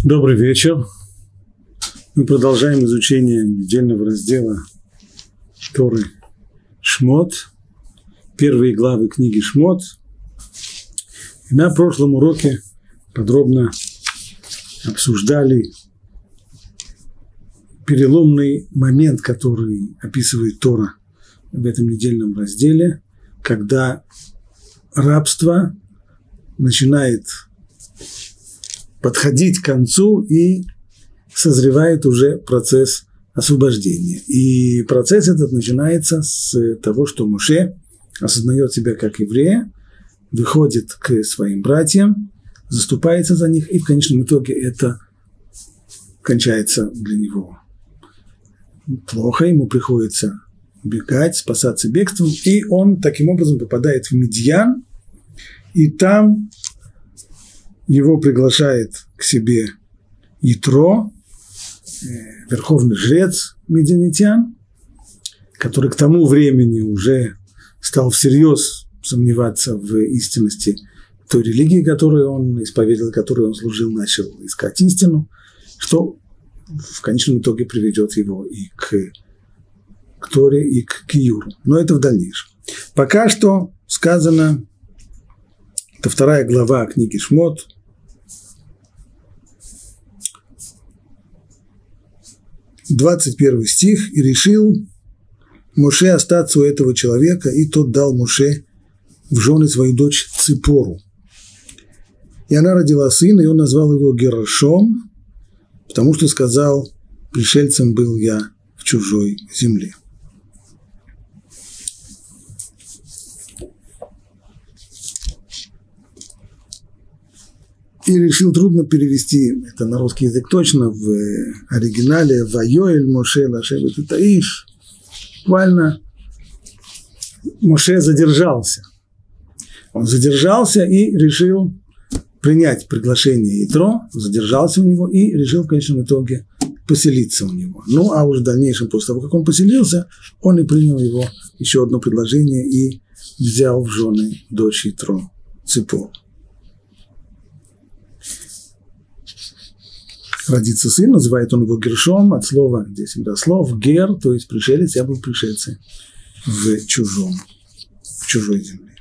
Добрый вечер. Мы продолжаем изучение недельного раздела Торы Шмот, первые главы книги Шмот. И на прошлом уроке подробно обсуждали переломный момент, который описывает Тора в этом недельном разделе, когда рабство начинает подходить к концу и созревает уже процесс освобождения. И процесс этот начинается с того, что Моше осознает себя как еврея, выходит к своим братьям, заступается за них, и в конечном итоге это кончается для него плохо, ему приходится бегать, спасаться бегством, и он таким образом попадает в Мидьян, и там его приглашает к себе Итро, верховный жрец медианитян, который к тому времени уже стал всерьез сомневаться в истинности той религии, которую он исповедовал, которой он служил, начал искать истину, что в конечном итоге приведет его и к Торе, и к Киюру. Но это в дальнейшем. Пока что сказано, это 2 глава книги Шмот, 21 стих. «И решил Моше остаться у этого человека, и тот дал Моше в жены свою дочь Ципору. И она родила сына, и он назвал его Гершом, потому что сказал: пришельцем был я в чужой земле». И решил, трудно перевести это на русский язык точно, в оригинале «Вайоэль Моше лашевет утаиш». Буквально Моше задержался. Он задержался и решил принять приглашение Итро, задержался у него и решил в конечном итоге поселиться у него. Ну, а уже в дальнейшем, после того, как он поселился, он и принял его еще одно предложение и взял в жены дочь Итро Ципору. Родится сын, называет он его Гершом, от слова, здесь всегда слов, гер, то есть пришелец, я был пришельцем в чужой земле.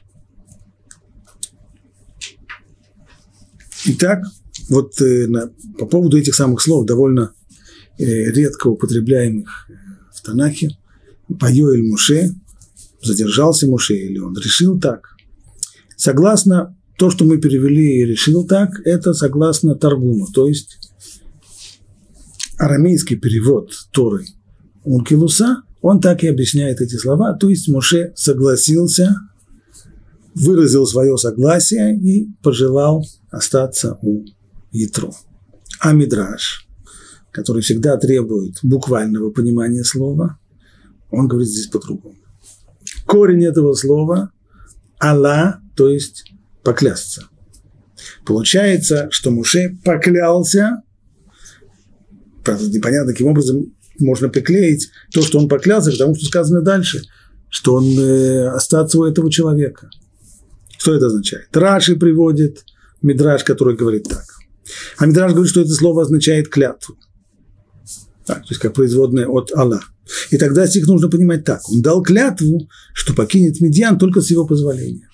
Итак, вот по поводу этих самых слов, довольно редко употребляемых в Танахе, «Вайоэль Моше», задержался Моше, или он решил так. Согласно то, что мы перевели и решил так, это согласно Таргуму, то есть арамейский перевод Торы Ункилуса, он так и объясняет эти слова, то есть Моше согласился, выразил свое согласие и пожелал остаться у Итро. А Мидраш, который всегда требует буквального понимания слова, он говорит здесь по-другому. Корень этого слова – Алла, то есть поклясться. Получается, что Моше поклялся. Правда, непонятно, каким образом можно приклеить то, что он поклялся, потому что сказано дальше, что он остаться у этого человека. Что это означает? Раши приводит Мидраш, который говорит так. А Мидраш говорит, что это слово означает клятву. Так, то есть как производное от Аллах. И тогда стих нужно понимать так. Он дал клятву, что покинет Мидьян только с его позволения.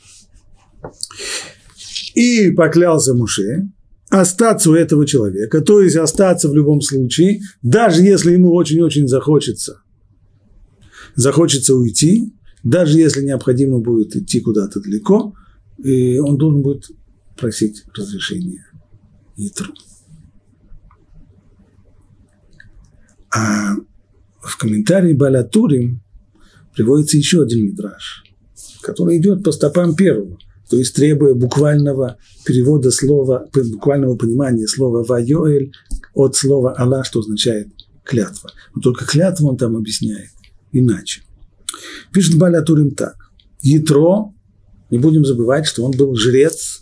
И поклялся Моше остаться у этого человека, то есть остаться в любом случае, даже если ему очень-очень захочется уйти, даже если необходимо будет идти куда-то далеко, и он должен будет просить разрешения Итру. А в комментарии Бааля Турим приводится еще один мидраш, который идет по стопам первого, то есть требуя буквального перевода слова, буквального понимания слова «вайоэль» от слова «Алла», что означает «клятва». Но только клятву он там объясняет иначе. Пишет Бааля Турим так. Итро, не будем забывать, что он был жрец,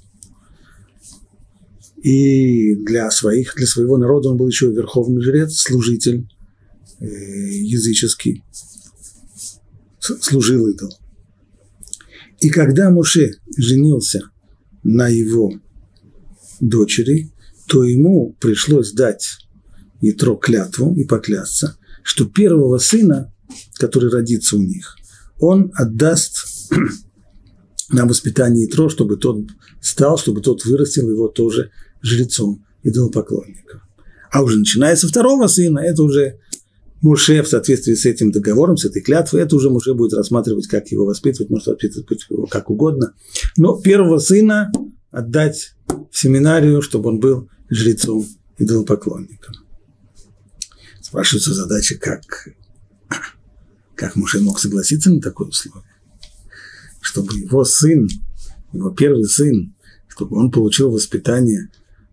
и для своего народа он был еще верховный жрец, служитель языческий, служил идолу. И когда Моше женился на его дочери, то ему пришлось дать Итро клятву и поклясться, что первого сына, который родится у них, он отдаст на воспитание Итро, чтобы тот вырастил его тоже жрецом, идолопоклонником. А уже начиная со второго сына, это уже Моше в соответствии с этим договором, с этой клятвой, это уже Моше будет рассматривать, как его воспитывать, может воспитывать его как угодно. Но первого сына отдать в семинарию, чтобы он был жрецом, идолопоклонником. Спрашивается задача, как Моше мог согласиться на такое условие, чтобы его сын, его первый сын, чтобы он получил воспитание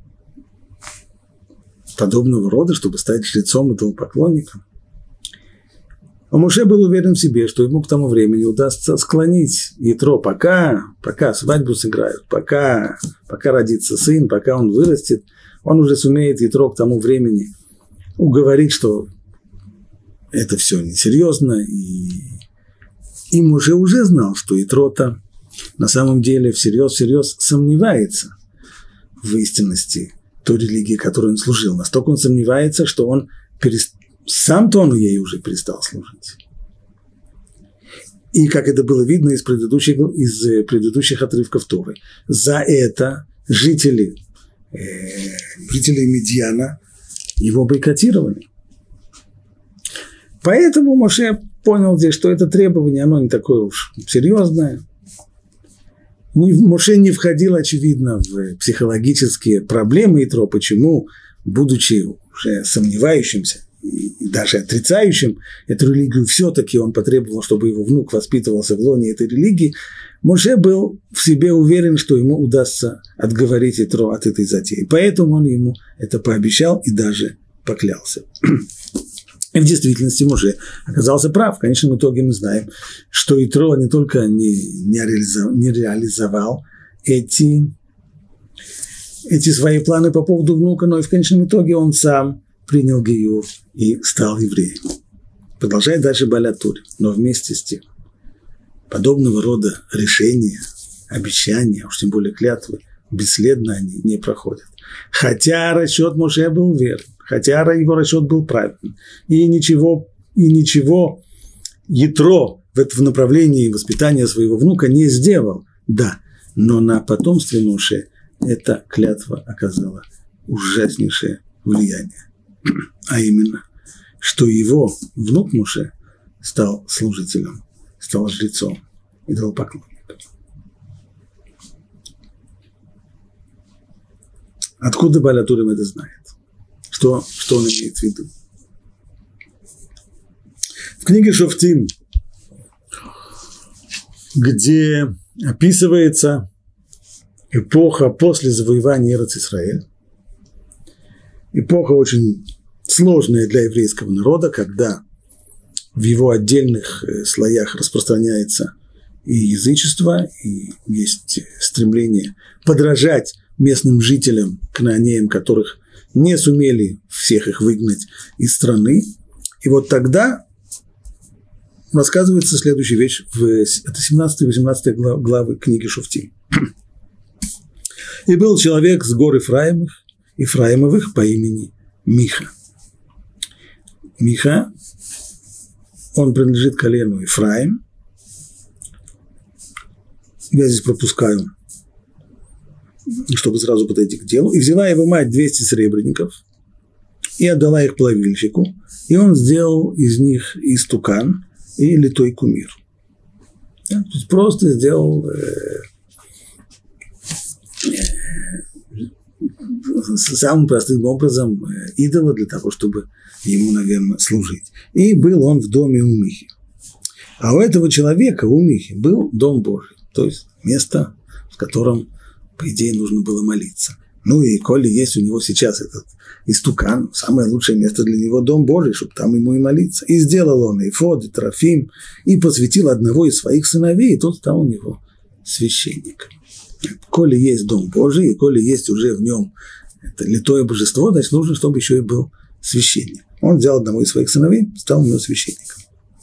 подобного рода, чтобы стать жрецом и идолопоклонником. А Моше был уверен в себе, что ему к тому времени удастся склонить Итро, пока свадьбу сыграют, пока родится сын, пока он вырастет, он уже сумеет Итро к тому времени уговорить, что это все несерьезно, и Моше уже знал, что Итро-то на самом деле всерьез сомневается в истинности той религии, которой он служил. Настолько он сомневается, что он сам-то он ей уже перестал служить. И как это было видно из предыдущих отрывков Торы, за это жители Медьяна его бойкотировали. Поэтому Моше понял здесь, что это требование, оно не такое уж серьезное. Моше не входил, очевидно, в психологические проблемы Итро, почему, будучи уже сомневающимся и даже отрицающим эту религию, все-таки он потребовал, чтобы его внук воспитывался в лоне этой религии. Моше был в себе уверен, что ему удастся отговорить Итро от этой затеи. Поэтому он ему это пообещал и даже поклялся. И в действительности Моше оказался прав. В конечном итоге мы знаем, что Итро не только не реализовал эти свои планы по поводу внука, но и в конечном итоге он сам принял гиюр и стал евреем. Продолжает дальше Бааль ха-Тур. Но вместе с тем, подобного рода решения, обещания, уж тем более клятвы, бесследно они не проходят. Хотя расчет Моше был верен, хотя его расчет был правильным, и ничего Итро в направлении воспитания своего внука не сделал, да, но на потомстве Моше эта клятва оказала ужаснейшее влияние, а именно, что его внук Моше стал служителем, стал жрецом, идолопоклонником. Откуда Бааль ха-Тур это знает? Что он имеет в виду? В книге Шофтим, где описывается эпоха после завоевания Эрец-Исраэль, эпоха очень сложная для еврейского народа, когда в его отдельных слоях распространяется и язычество, и есть стремление подражать местным жителям, кнаанеям, которых не сумели всех их выгнать из страны. И вот тогда рассказывается следующая вещь, это 17-18 главы книги Шофтим. «И был человек с гор Ифраимовых по имени Миха». Миха, он принадлежит колену Ифраим. Я здесь пропускаю, чтобы сразу подойти к делу. «И взяла его мать 200 серебряников и отдала их плавильщику, и он сделал из них истукан и литой кумир». То есть просто сделал самым простым образом идола для того, чтобы ему, наверное, служить. И был он в доме у Михи. А у этого человека, у Михи, был дом Божий, то есть место, в котором, по идее, нужно было молиться. Ну и коли есть у него сейчас этот истукан, самое лучшее место для него дом Божий, чтобы там ему и молиться. И сделал он эфод, и трофим, и посвятил одного из своих сыновей, и тот стал у него священником. Коли есть дом Божий, и коли есть уже в нем это литое божество, значит, нужно, чтобы еще и был священник. Он взял одного из своих сыновей, стал у него священником.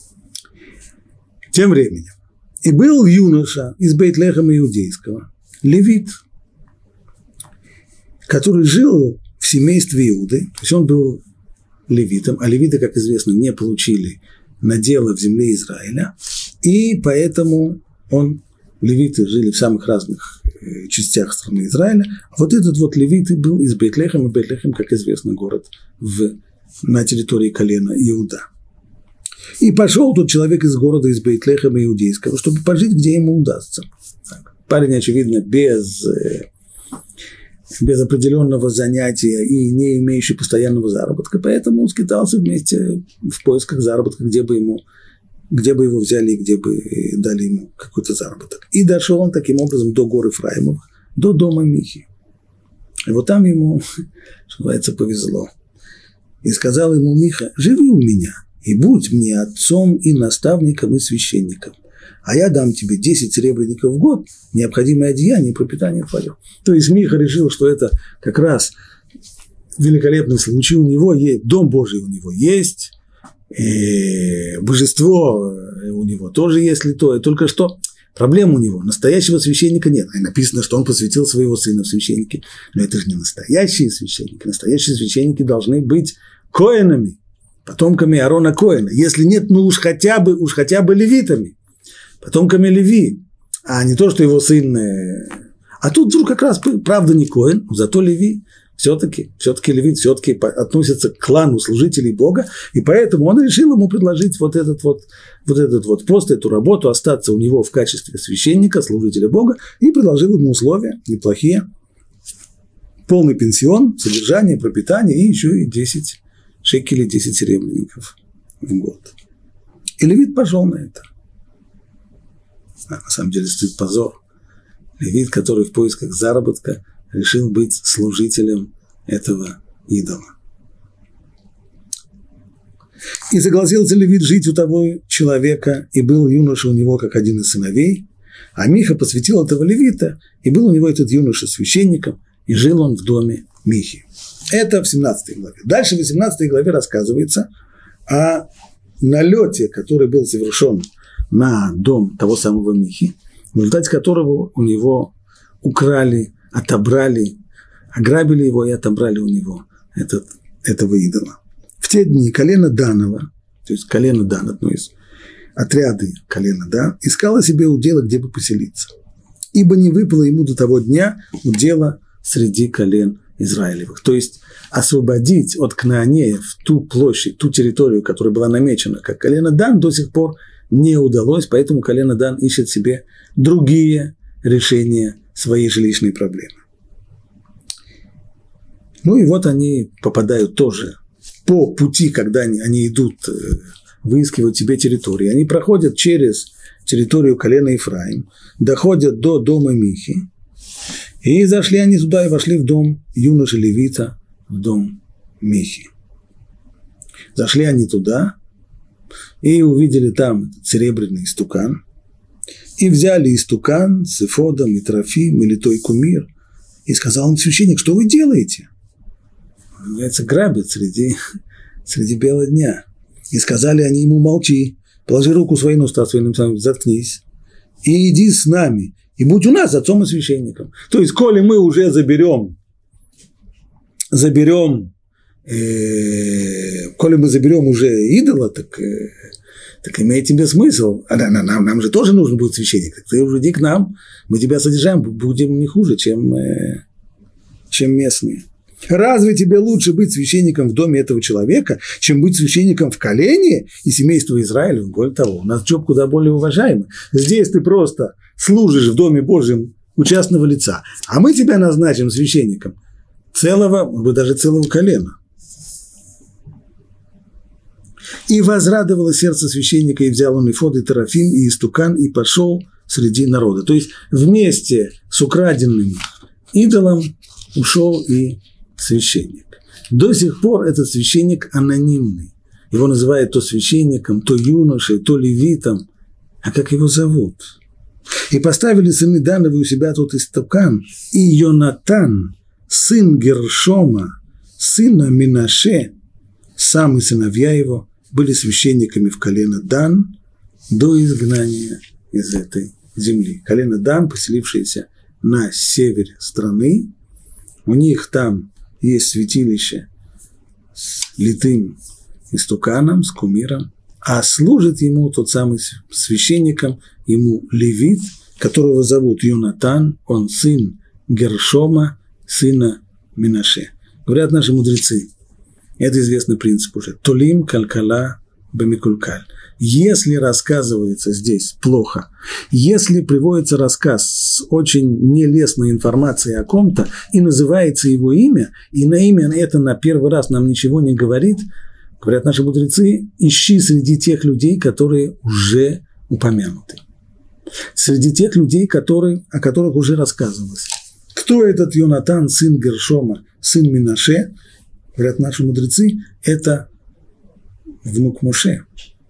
Тем временем, и был юноша из Бейт-Лехема иудейского, левит, который жил семействе Иуды, то есть он был левитом, а левиты, как известно, не получили надела в земле Израиля, и поэтому левиты жили в самых разных частях страны Израиля, а вот этот вот левит был из Бейт-Лехема, и Бейт-Лехем, как известно, город на территории колена Иуда. И пошел тот человек из города, из Бейт-Лехема иудейского, чтобы пожить, где ему удастся. Парень, очевидно, без определенного занятия и не имеющий постоянного заработка, поэтому он скитался вместе в поисках заработка, где бы его взяли и где бы дали ему какой-то заработок. И дошел он таким образом до гор Ефраимовых, до дома Михи. И вот там ему, что называется, повезло. И сказал ему Миха: живи у меня и будь мне отцом и наставником и священником, а я дам тебе 10 серебряников в год, необходимое одеяние и пропитание твое. То есть Миха решил, что это как раз великолепный случай. У него есть, Дом Божий у него есть, божество у него тоже есть литое, только что проблема у него, настоящего священника нет. И написано, что он посвятил своего сына в священники, но это же не настоящие священники. Настоящие священники должны быть коэнами, потомками Аарона Коэна. Если нет, ну уж хотя бы левитами, потомками Леви, а не то, что его сын. А тут вдруг как раз, правда, не Коэн, зато Леви. Все-таки левит все-таки относится к клану служителей Бога, и поэтому он решил ему предложить вот этот пост, эту работу, остаться у него в качестве священника, служителя Бога, и предложил ему условия неплохие, полный пенсион, содержание, пропитание и еще и 10 шекелей, 10 серебряников в год. И левит пошел на это. На самом деле стыд, позор. Левит, который в поисках заработка решил быть служителем этого идола. И согласился левит жить у того человека, и был юноша у него как один из сыновей, а Миха посвятил этого левита, и был у него этот юноша священником, и жил он в доме Михи. Это в 17 главе. Дальше в 18 главе рассказывается о налете, который был совершен на дом того самого Михи, в результате которого у него украли, отобрали, ограбили его и отобрали у него этого идола. В те дни колено Данова, то есть колено Дан, одно из отряды колена Дан, искало себе удела, где бы поселиться. Ибо не выпало ему до того дня удела среди колен Израилевых. То есть освободить от кнаанеев ту площадь, ту территорию, которая была намечена как колено Дан, до сих пор не удалось, поэтому колено Дан ищет себе другие решения своей жилищной проблемы. Ну и вот они попадают тоже по пути, когда они идут выискивать себе территории. Они проходят через территорию колена Ефраим, доходят до дома Михи, и зашли они туда и вошли в дом юноши Левита, в дом Михи. Зашли они туда и увидели там серебряный истукан, и взяли истукан с эфодом, и трофим, и литой кумир, и сказал им священник: что вы делаете? Называется, грабят среди бела дня. И сказали они ему: молчи, положи руку своей на уста своим, заткнись, и иди с нами, и будь у нас отцом и священником. То есть, коли мы уже заберем уже идола, так имеет тебе смысл. А нам же тоже нужен будет священник. Так ты уже иди к нам, мы тебя содержаем, будем не хуже, чем местные. Разве тебе лучше быть священником в доме этого человека, чем быть священником в колене и семействе Израиля? Более того, у нас джоб куда более уважаемый. Здесь ты просто служишь в доме Божьем у частного лица, а мы тебя назначим священником даже целого колена. И возрадовало сердце священника, и взял он эфод, и трофим, и истукан, и пошел среди народа. То есть вместе с украденным идолом ушел и священник. До сих пор этот священник анонимный. Его называют то священником, то юношей, то левитом. А как его зовут? И поставили сыны Дановы у себя тот истукан, и Йонатан, сын Гершома, сына Минаше, сам и сыновья его, были священниками в колено Дан до изгнания из этой земли. Колено Дан, поселившееся на севере страны, у них там есть святилище с литым истуканом, с кумиром, а служит ему тот самый священником, ему левит, которого зовут Йонатан, он сын Гершома, сына Минаше. Говорят наши мудрецы, это известный принцип уже, толим калькала бамикулькаль. Если рассказывается здесь плохо, если приводится рассказ с очень нелестной информацией о ком-то, и называется его имя, и на имя это на первый раз нам ничего не говорит, говорят наши мудрецы, ищи среди тех людей, которые уже упомянуты. Среди тех людей, о которых уже рассказывалось. Кто этот Йонатан, сын Гершома, сын Минаше? Говорят наши мудрецы, это внук Моше.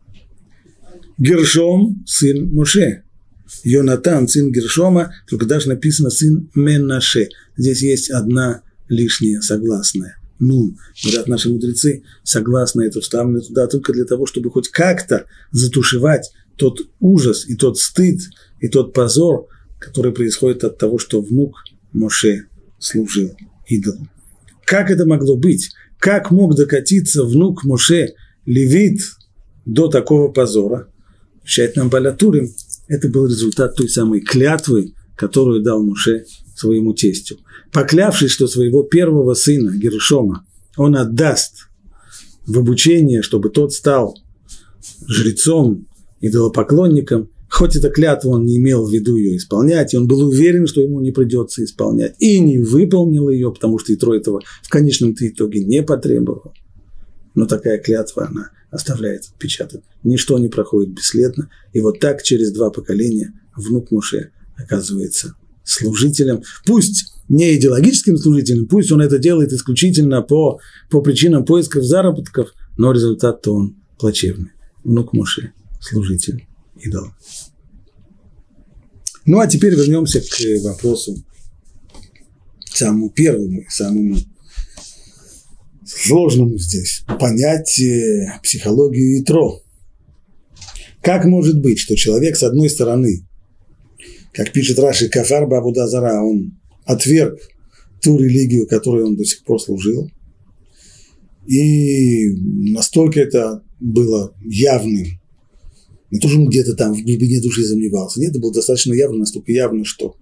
Гершом – сын Моше. Йонатан – сын Гершома, только даже написано сын Менаше. Здесь есть одна лишняя согласная. Нун. Говорят наши мудрецы, согласно это вставлено туда только для того, чтобы хоть как-то затушевать тот ужас и тот стыд и тот позор, который происходит от того, что внук Моше служил идолу. Как это могло быть? Как мог докатиться внук Моше, левит, до такого позора? Считает нам Балатурим, это был результат той самой клятвы, которую дал Моше своему тестю. Поклявшись, что своего первого сына, Гершома, он отдаст в обучение, чтобы тот стал жрецом, идолопоклонником, хоть эта клятва он не имел в виду ее исполнять, и он был уверен, что ему не придется исполнять, и не выполнил ее, потому что Итро этого в конечном итоге не потребовал. Но такая клятва, она оставляет отпечаток. Ничто не проходит бесследно, и вот так через 2 поколения внук Моше оказывается служителем, пусть не идеологическим служителем, пусть он это делает исключительно по причинам поисков заработков, но результат-то он плачевный. Внук Моше – служитель идола. Ну, а теперь вернемся к вопросу самому первому, самому сложному здесь. Понять психологию Итро. Как может быть, что человек, с одной стороны, как пишет Раши, кафар ба'авода зара, он отверг ту религию, которой он до сих пор служил, и настолько это было явным, не то, что он где-то там в глубине души сомневался, нет, это было достаточно явно, настолько явно, что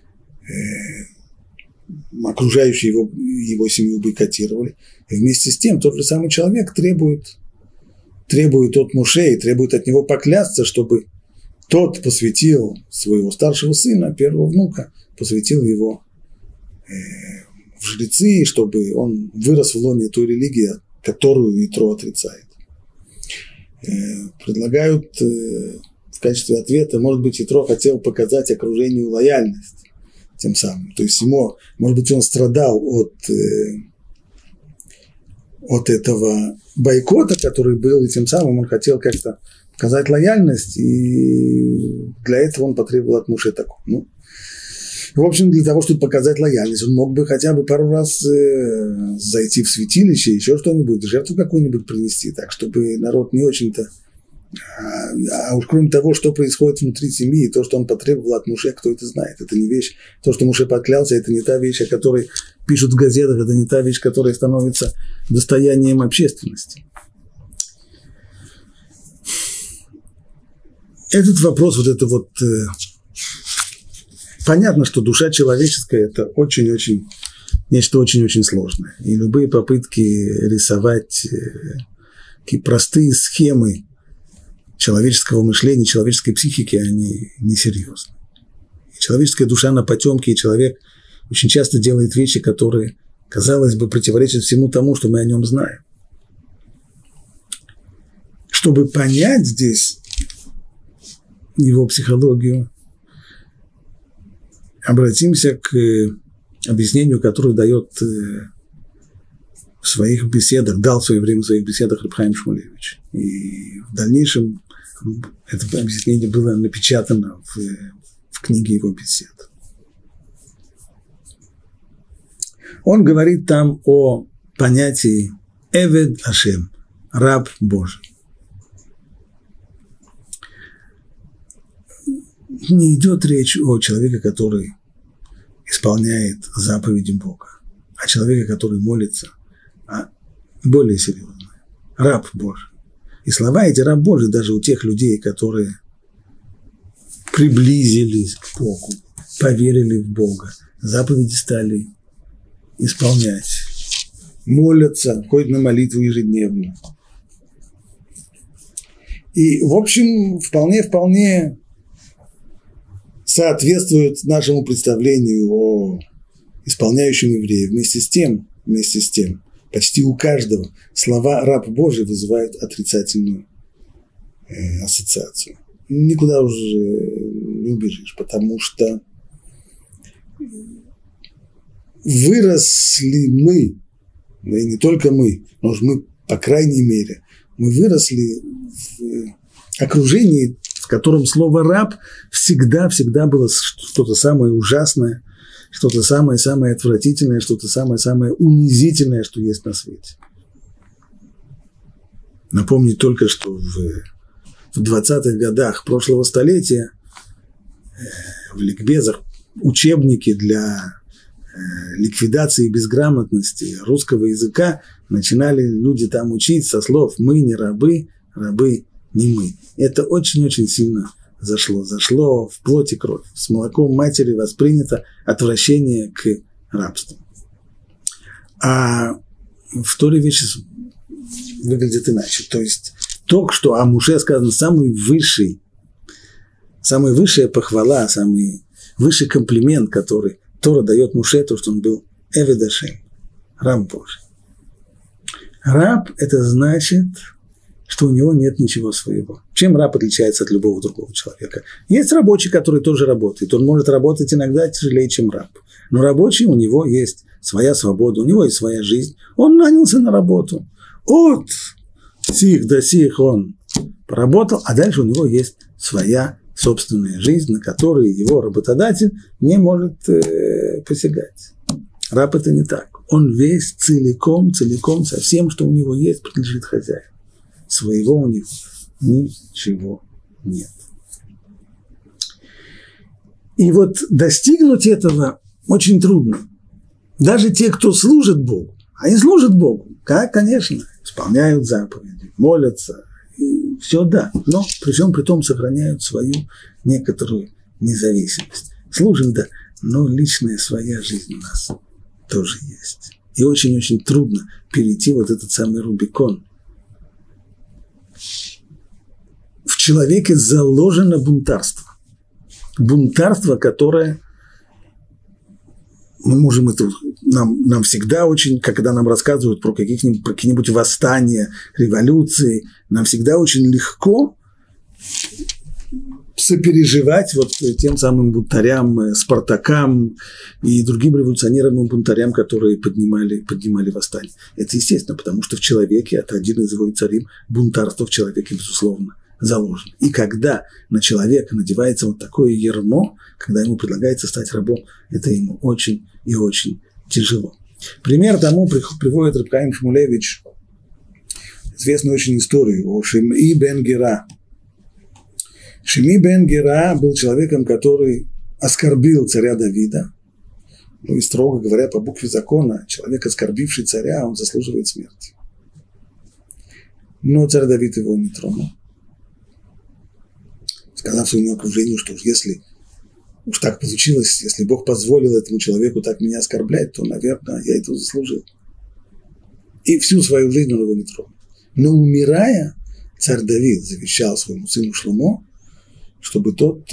окружающие его семью бойкотировали. И вместе с тем тот же самый человек требует от Моше и требует от него поклясться, чтобы тот посвятил своего старшего сына, первого внука, посвятил его в жрецы, чтобы он вырос в лоне той религии, которую Итро отрицает. Предлагают в качестве ответа, может быть, Итро хотел показать окружению лояльность тем самым. То есть ему, может быть, он страдал от этого бойкота, который был, и тем самым он хотел как-то показать лояльность, и для этого он потребовал от Моше такого. Ну, в общем, для того, чтобы показать лояльность, он мог бы хотя бы пару раз зайти в святилище, еще что-нибудь, жертву какую-нибудь принести, так, чтобы народ не очень-то... А уж кроме того, что происходит внутри семьи, и то, что он потребовал от Моше, кто это знает. Это не вещь, то, что Моше поклялся, это не та вещь, о которой пишут в газетах, это не та вещь, которая становится достоянием общественности. Этот вопрос, понятно, что душа человеческая – это очень-очень, нечто очень-очень сложное. И любые попытки рисовать такие простые схемы человеческого мышления, человеческой психики, они несерьезны. Человеческая душа на потемке, и человек очень часто делает вещи, которые, казалось бы, противоречат всему тому, что мы о нем знаем. Чтобы понять здесь его психологию, обратимся к объяснению, которое дает в своих беседах, дал в свое время в своих беседах Реб Хаим Шмулевич. И в дальнейшем это объяснение было напечатано в книге его бесед. Он говорит там о понятии «Эвед Ашем» – «раб Божий». Не идет речь о человеке, который исполняет заповеди Бога, а человека, который молится, более серьезное. Раб Божий. И слова эти раб Божий даже у тех людей, которые приблизились к Богу, поверили в Бога, заповеди стали исполнять, молятся, ходят на молитву ежедневно. И, в общем, вполне соответствует нашему представлению о исполняющем еврея. Вместе с тем, почти у каждого слова «раб Божий» вызывают отрицательную ассоциацию. Никуда уже не убежишь, потому что выросли мы, да и не только мы, но уж мы, по крайней мере, мы выросли в окружении, в котором слово «раб» всегда было что-то самое ужасное, что-то самое-самое отвратительное, что-то самое-самое унизительное, что есть на свете. Напомню только, что в 20-х годах прошлого столетия в ликбезах учебники для ликвидации безграмотности русского языка начинали люди там учить со слов «мы не рабы, рабы не мы». Это очень-очень сильно зашло в плоть и кровь. С молоком матери воспринято отвращение к рабству. А в Торе вещи выглядят иначе. То есть то, что о Моше сказано, самая высшая похвала, самый высший комплимент, который Тора дает Моше, то, что он был Эвед Ашем, раб Божий. Раб – это значит, что у него нет ничего своего. Чем раб отличается от любого другого человека? Есть рабочий, который тоже работает. Он может работать иногда тяжелее, чем раб. Но рабочий, у него есть своя свобода, у него есть своя жизнь. Он нанялся на работу. От сих до сих он поработал, а дальше у него есть своя собственная жизнь, на которую его работодатель не может посягать. Раб – это не так. Он весь целиком, со всем, что у него есть, принадлежит хозяину. Своего у него ничего нет. И вот достигнуть этого очень трудно. Даже те, кто служит Богу, они служат Богу, как, конечно, исполняют заповеди, молятся, и все, да, но при всем при том сохраняют свою некоторую независимость. Служим, да, но личная своя жизнь у нас тоже есть. И очень-очень трудно перейти вот этот самый Рубикон. В человеке заложено бунтарство. Бунтарство, которое мы можем это, нам всегда очень, когда нам рассказывают про какие-нибудь восстания, революции, нам всегда очень легко сопереживать вот тем самым бунтарям, Спартакам и другим революционерам и бунтарям, которые поднимали восстание. Это естественно, потому что в человеке, это один из его царей, бунтарство в человеке, безусловно, заложено. И когда на человека надевается вот такое ярмо, когда ему предлагается стать рабом, это ему очень и очень тяжело. Пример тому приводит Рав Хаим Шмулевич известную очень историю о Шим'i бен Гера. Шим'i бен Гера был человеком, который оскорбил царя Давида. Ну и, строго говоря, по букве закона, человек, оскорбивший царя, он заслуживает смерти. Но царь Давид его не тронул, сказав своему окружению, что если уж так получилось, если Бог позволил этому человеку так меня оскорблять, то, наверное, я это заслужил. И всю свою жизнь он его не тронул. Но умирая, царь Давид завещал своему сыну Шломо, чтобы тот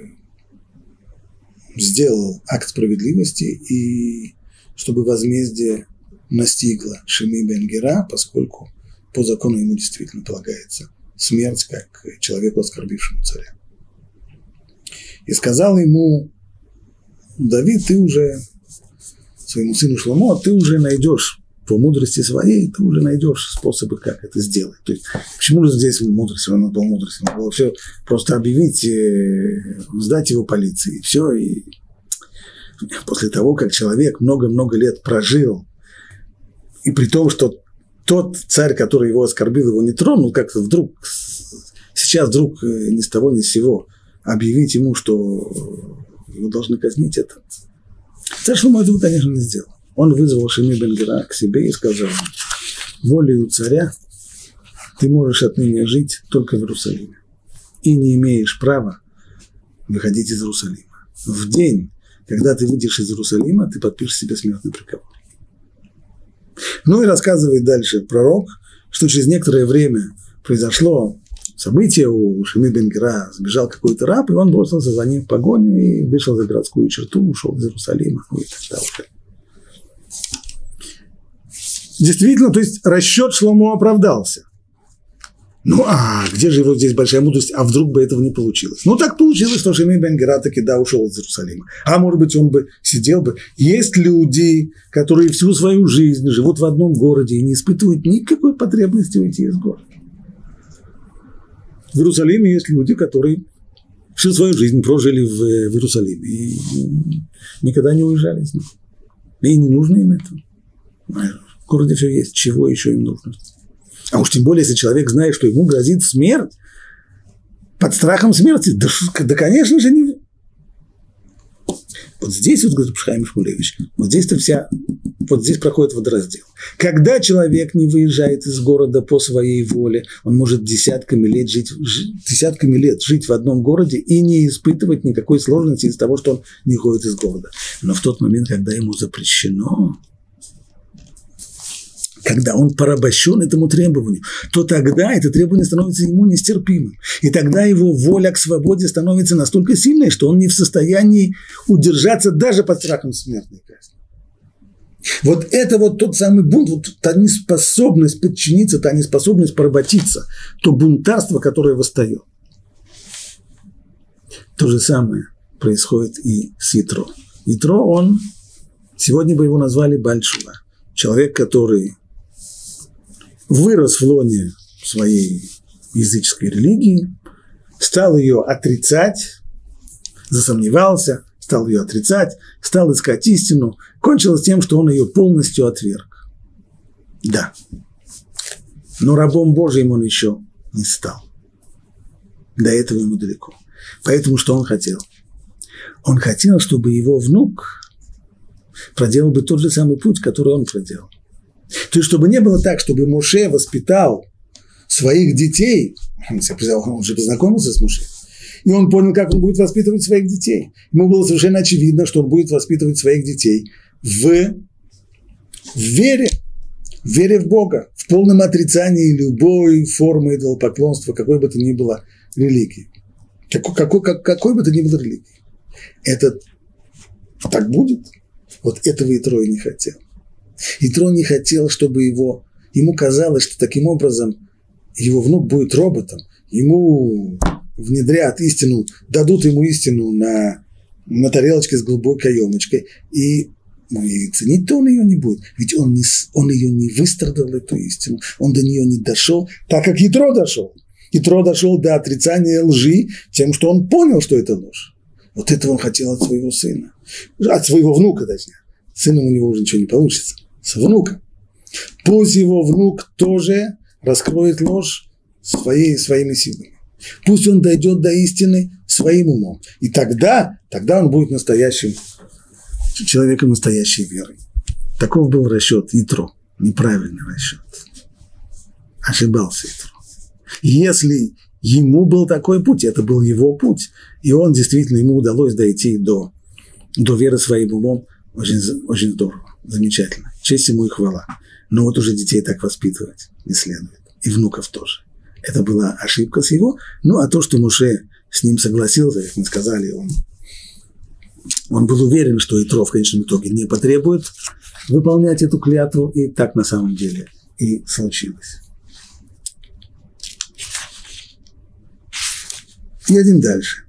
сделал акт справедливости и чтобы возмездие настигло Шим'i бен Гера, поскольку по закону ему действительно полагается смерть, как человеку, оскорбившему царя. И сказал ему Давид, ты уже, своему сыну Шломо, ты уже найдешь по мудрости своей, ты уже найдешь способы, как это сделать. То есть, почему же здесь мудрость? Он был мудростью. Надо было все просто объявить, сдать его полиции. И все. И после того, как человек много-много лет прожил, и при том, что тот царь, который его оскорбил, его не тронул, как-то сейчас вдруг ни с того ни с сего объявить ему, что его должны казнить, это. Царь Шломо этого, конечно, не сделал. Он вызвал Шимей бен Гера к себе и сказал: волею царя ты можешь отныне жить только в Иерусалиме и не имеешь права выходить из Иерусалима. В день, когда ты выйдешь из Иерусалима, ты подпишешь себе смертный приговор. Ну и рассказывает дальше пророк, что через некоторое время произошло событие, у Шимей бен Гера сбежал какой-то раб, и он бросился за ним в погоню и вышел за городскую черту, ушел из Иерусалима. Ну и тогда уже. Действительно, то есть расчет Шломо оправдался. Ну, а где же его здесь большая мудрость, а вдруг бы этого не получилось? Ну, так получилось, что Шимей бен Гера таки, да, ушел из Иерусалима. А может быть, он бы сидел бы. Есть люди, которые всю свою жизнь живут в одном городе и не испытывают никакой потребности уйти из города. В Иерусалиме есть люди, которые всю свою жизнь прожили в Иерусалиме и никогда не уезжали из него. И не нужно им это. В городе все есть, чего еще им нужно? А уж тем более, если человек знает, что ему грозит смерть, под страхом смерти, да конечно же, не... Вот здесь, вот, говорит Хаим Шмулевич, вот здесь проходит водораздел. Когда человек не выезжает из города по своей воле, он может десятками лет жить в одном городе и не испытывать никакой сложности из-за того, что он не ходит из города. Но в тот момент, когда ему запрещено, когда он порабощен этому требованию, то тогда это требование становится ему нестерпимым. И тогда его воля к свободе становится настолько сильной, что он не в состоянии удержаться даже под страхом смертной казни. Вот это вот тот самый бунт, вот та неспособность подчиниться, та неспособность поработиться, то бунтарство, которое восстает. То же самое происходит и с Итро. Итро, он, сегодня бы его назвали Бааль Тшува. Человек, который вырос в лоне своей языческой религии, стал ее отрицать, засомневался, стал ее отрицать, стал искать истину, кончилось тем, что он ее полностью отверг. Да, но рабом Божьим он еще не стал. До этого ему далеко. Поэтому что он хотел? Он хотел, чтобы его внук проделал бы тот же самый путь, который он проделал. То есть, чтобы не было так, чтобы Моше воспитал своих детей, он же познакомился с Моше, и он понял, как он будет воспитывать своих детей. Ему было совершенно очевидно, что он будет воспитывать своих детей в вере в Бога, в полном отрицании любой формы идолопоклонства, какой бы то ни было религии. Какой бы то ни было религии. Это так будет? Вот этого Итро и не хотел. Итро не хотел, чтобы ему казалось, что таким образом его внук будет роботом, ему внедрят истину, дадут ему истину на тарелочке с голубой каемочкой, и ценить-то он ее не будет, ведь он ее не выстрадал, эту истину, он до нее не дошел, так как Итро дошел. Итро дошел до отрицания лжи тем, что он понял, что это ложь. Вот этого он хотел от своего сына, от своего внука, точнее. С сыном у него уже ничего не получится. С внуком. Пусть его внук тоже раскроет ложь своими силами. Пусть он дойдет до истины своим умом. И тогда он будет настоящим человеком настоящей верой. Таков был расчет Итро. Неправильный расчет. Ошибался Итро. Если ему был такой путь, это был его путь, и он действительно, ему удалось дойти до веры своим умом, очень, очень здорово, замечательно. Честь ему и хвала. Но вот уже детей так воспитывать не следует. И внуков тоже. Это была ошибка с его. Ну, а то, что Моше с ним согласился, как мы сказали, он был уверен, что Итро в конечном итоге не потребует выполнять эту клятву, и так на самом деле и случилось. Едем дальше.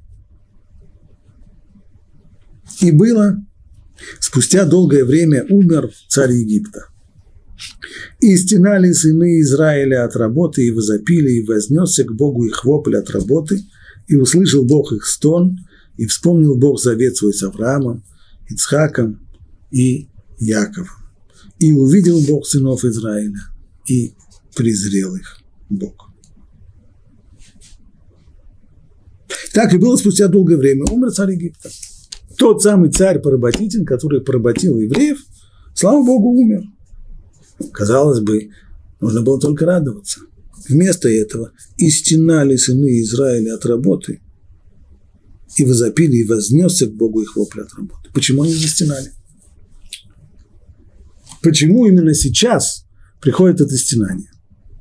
И было, спустя долгое время умер царь Египта. И стенали сыны Израиля от работы, и возопили, и вознесся к Богу их вопль от работы, и услышал Бог их стон, и вспомнил Бог завет свой с Авраамом, Ицхаком и Яковом. И увидел Бог сынов Израиля, и презрел их Бог. Так и было спустя долгое время. Умер царь Египта. Тот самый царь-поработитель, который поработил евреев, Слава Богу, умер. Казалось бы, нужно было только радоваться. Вместо этого и стенали сыны Израиля от работы, и возопили, и вознесся к Богу их вопль от работы. Почему они застенали? Почему именно сейчас приходит это стенание?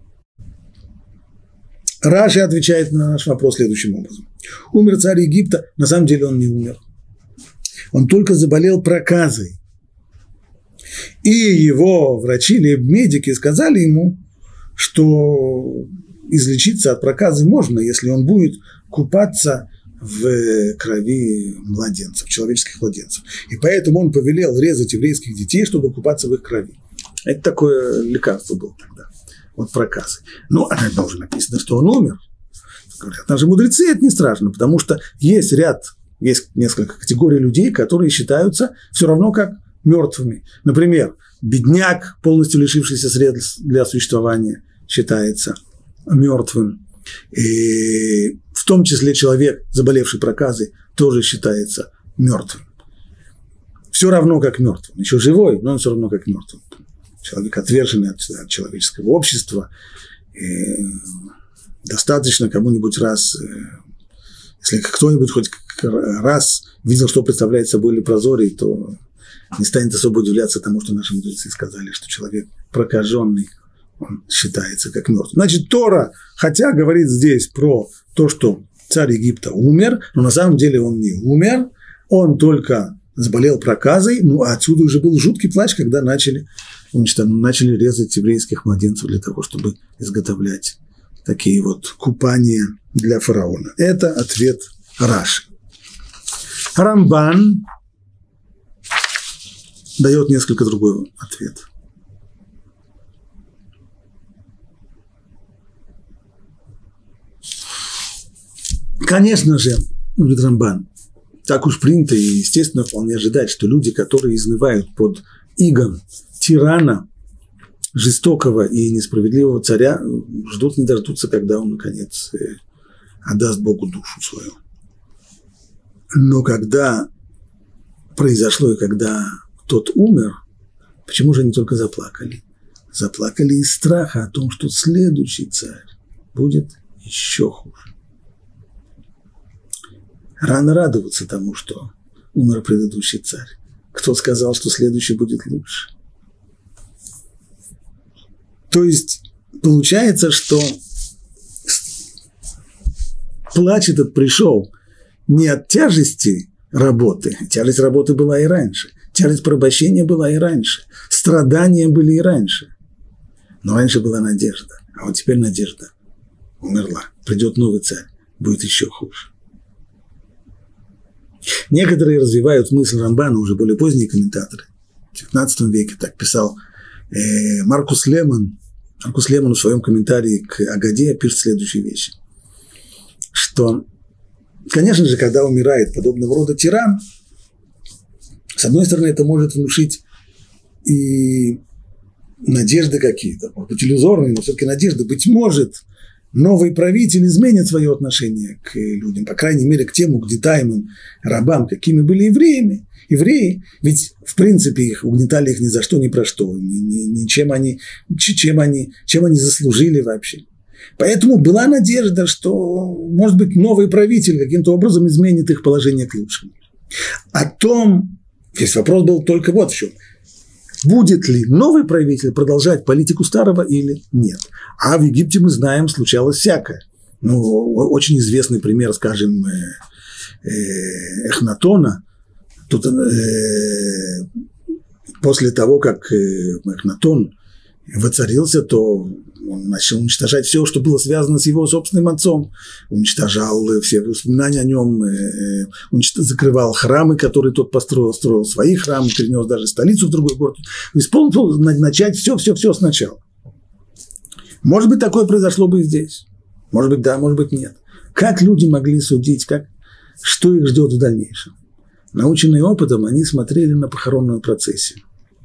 Раши отвечает на наш вопрос следующим образом. Умер царь Египта, на самом деле он не умер. Он только заболел проказой. И его врачи или медики сказали ему, что излечиться от проказы можно, если он будет купаться в крови младенцев, человеческих младенцев. И поэтому он повелел резать еврейских детей, чтобы купаться в их крови. Это такое лекарство было тогда от проказы. Но уже написано, что он умер. Говорят, наши мудрецы, это не страшно, потому что есть несколько категорий людей, которые считаются все равно как мертвыми. Например, бедняк, полностью лишившийся средств для существования, считается мертвым. И в том числе человек, заболевший проказой, тоже считается мертвым. Все равно как мертвым. Еще живой, но он все равно как мертвым. Человек, отверженный от человеческого общества. И достаточно кому-нибудь раз, если кто-нибудь хоть раз видел, что представляет собой лепрозорий, то не станет особо удивляться тому, что наши мудрецы сказали, что человек прокаженный, он считается как мертвым. Значит, Тора, хотя говорит здесь про то, что царь Египта умер, но на самом деле он не умер, он только заболел проказой, а отсюда уже был жуткий плач, когда начали резать еврейских младенцев для того, чтобы изготовлять такие вот купания для фараона. Это ответ Раши. Рамбан дает несколько другой ответ. Конечно же, говорит Рамбан, так уж принято и, естественно, вполне ожидать, что люди, которые изнывают под игом тирана, жестокого и несправедливого царя, ждут не дождутся, когда он, наконец, отдаст Богу душу свою. Но когда произошло и когда тот умер, почему же они только заплакали? Заплакали из страха о том, что следующий царь будет еще хуже. Рано радоваться тому, что умер предыдущий царь. Кто сказал, что следующий будет лучше? То есть получается, что плач этот пришел не от тяжести работы. Тяжесть работы была и раньше. Тяжесть порабощения была и раньше. Страдания были и раньше. Но раньше была надежда. А вот теперь надежда умерла. Придет новый царь, будет еще хуже. Некоторые развивают мысль Рамбана, уже более поздние комментаторы. В XIX веке так писал Маркус Лемон. Маркус Лемон в своем комментарии к Агаде пишет следующие вещи. Что, конечно же, когда умирает подобного рода тиран, с одной стороны, это может внушить и надежды какие-то, может быть, иллюзорные, но все-таки надежды. Быть может, новый правитель изменит свое отношение к людям, по крайней мере, к тем угнетаемым рабам, какими были евреи, ведь, в принципе, их угнетали их ни за что, ни про что, чем они заслужили вообще. Поэтому была надежда, что, может быть, новый правитель каким-то образом изменит их положение к лучшему. О том, весь вопрос был только вот в чем. Будет ли новый правитель продолжать политику старого или нет? А в Египте, мы знаем, случалось всякое. Очень известный пример, скажем, Эхнатона. Тут после того, как Эхнатон воцарился, то он начал уничтожать все, что было связано с его собственным отцом. Уничтожал все воспоминания о нем, закрывал храмы, которые тот построил, строил свои храмы, перенес даже столицу в другой город. Исполнил начать все сначала. Может быть, такое произошло бы и здесь. Может быть, да, может быть, нет. Как люди могли судить, что их ждет в дальнейшем? Наученные опытом, они смотрели на похоронную процессию.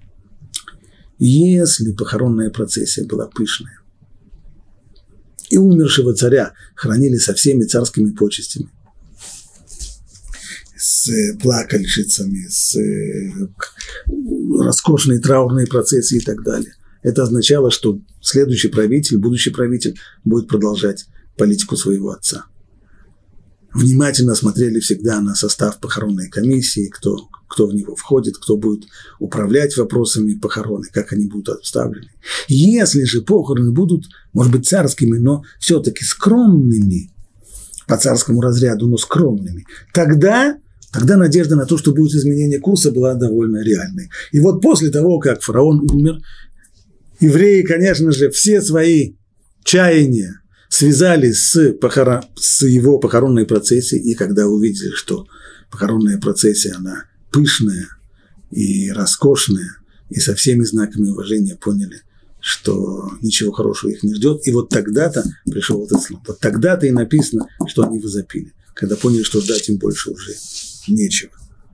Если похоронная процессия была пышная, и умершего царя хоронили со всеми царскими почестями, с плакальщицами, с роскошной траурной процессией и так далее. Это означало, что следующий правитель, будущий правитель будет продолжать политику своего отца. Внимательно смотрели всегда на состав похоронной комиссии, кто в него входит, кто будет управлять вопросами похорон, как они будут обставлены. Если же похороны будут, может быть, царскими, но все-таки скромными, по царскому разряду, но скромными, тогда надежда на то, что будет изменение курса, была довольно реальной. И вот после того, как фараон умер, евреи, конечно же, все свои чаяния связали с его похоронной процессией, и когда увидели, что похоронная процессия, она пышная и роскошная, и со всеми знаками уважения поняли, что ничего хорошего их не ждет. И вот тогда-то пришел этот слом. Вот тогда-то и написано, что они возопили, когда поняли, что ждать им больше уже нечего.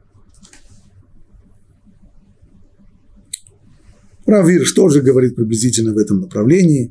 Рав Ирш тоже говорит приблизительно в этом направлении.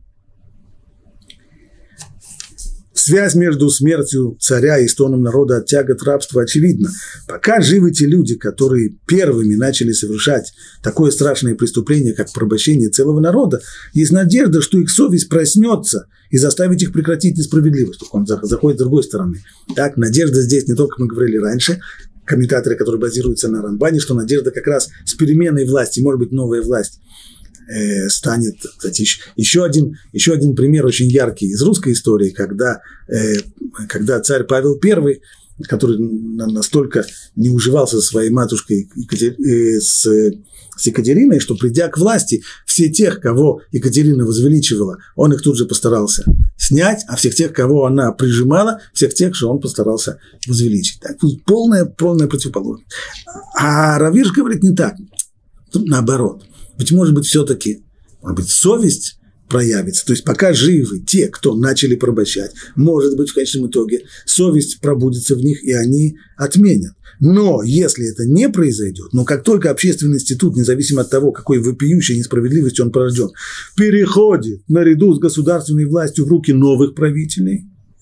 Связь между смертью царя и стоном народа от тягот рабства очевидна. Пока живы те люди, которые первыми начали совершать такое страшное преступление, как порабощение целого народа, есть надежда, что их совесть проснется и заставит их прекратить несправедливость. Он заходит с другой стороны. Так, надежда здесь не только, как мы говорили раньше, комментаторы, которые базируются на Рамбане, что надежда как раз с переменой власти, может быть, новая власть станет, кстати, еще один пример очень яркий из русской истории, когда царь Павел I, который настолько не уживался со своей матушкой с Екатериной, что, придя к власти, все тех, кого Екатерина возвеличивала, он их тут же постарался снять, а всех тех, кого она прижимала, всех тех же он постарался возвеличить. Так, полная противоположность. А Рав Ирш говорит не так, наоборот. Ведь, может быть, все-таки, совесть проявится. То есть, пока живы те, кто начали порабощать, может быть, в конечном итоге совесть пробудится в них, и они отменят. Но если это не произойдет, но как только общественный институт, независимо от того, какой вопиющей несправедливостью он порожден, переходит наряду с государственной властью в руки новых правителей,